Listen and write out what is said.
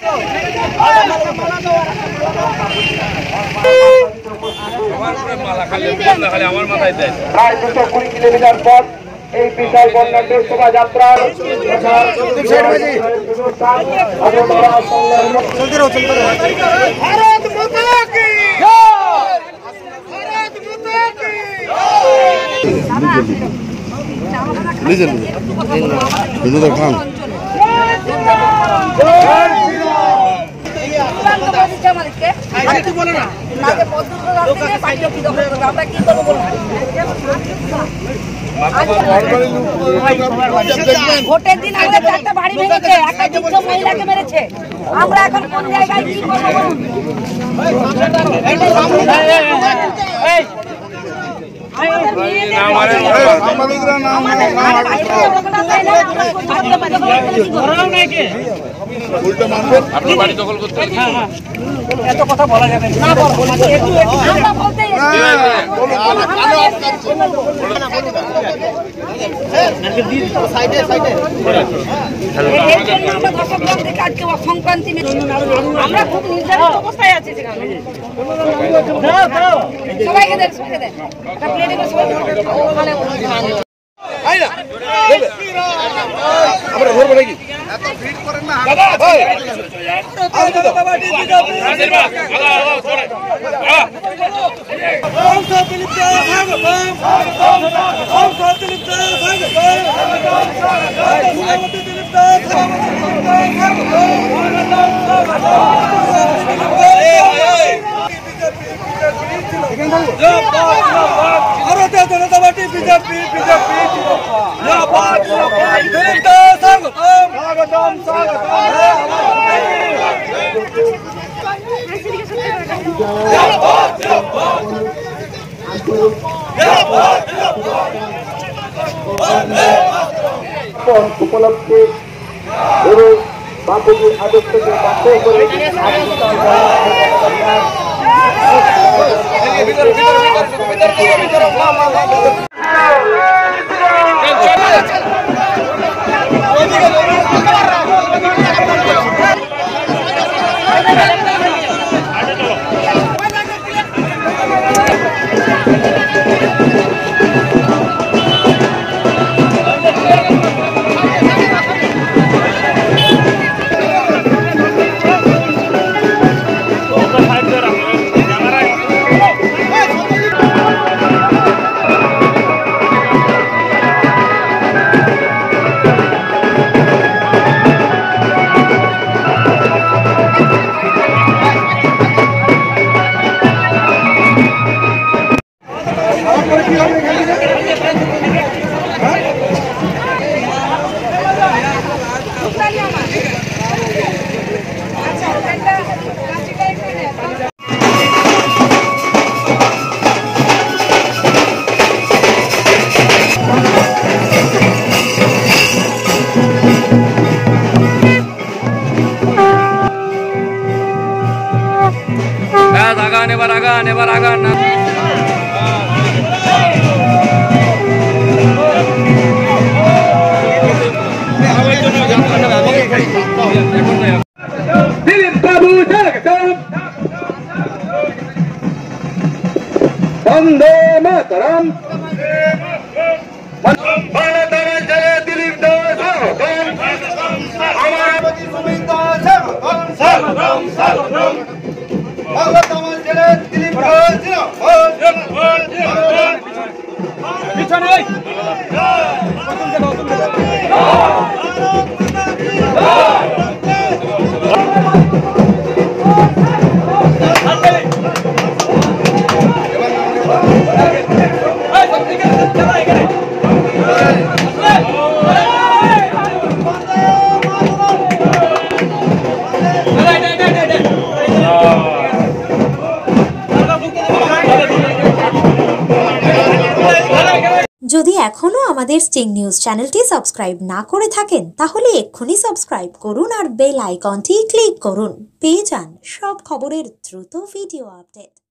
প্রায় 220 কিলোমিটার পথ এই বিশাল বর্ণাঢ্য শোভাযাত্রা ভোটের দিন আমাদের 4টা বাড়ি ভেঙেছে, একটা যুদ্ধ মহিলাকে মেরেছে। আমরা এখন কোন জায়গায় কি করবো বলুন? এত কথা বলা যাবে না, সংক্রান্তি আমরা খুব নির্ধারিত অবস্থায় আছি। সবাইকে দেন, সবাইকে দেন, একটা প্লেটে করে সবাই ওখানে আমরা ধরবো নাকি? এত ভিড় করেন না দাদা। ভারতীয় জনতা পার্টি বিজেপি বিজেপি উপলক্ষে এবং বাপুজির আদর্শকে বাধ্য করে Never Vande Mataram. যদি এখনো আমাদের স্টিং নিউজ চ্যানেলটি সাবস্ক্রাইব না করে থাকেন তাহলে এক্ষুনি সাবস্ক্রাইব করুন আর বেল আইকনটি ক্লিক করুন, পেয়ে যান সব খবরের দ্রুত ভিডিও আপডেট।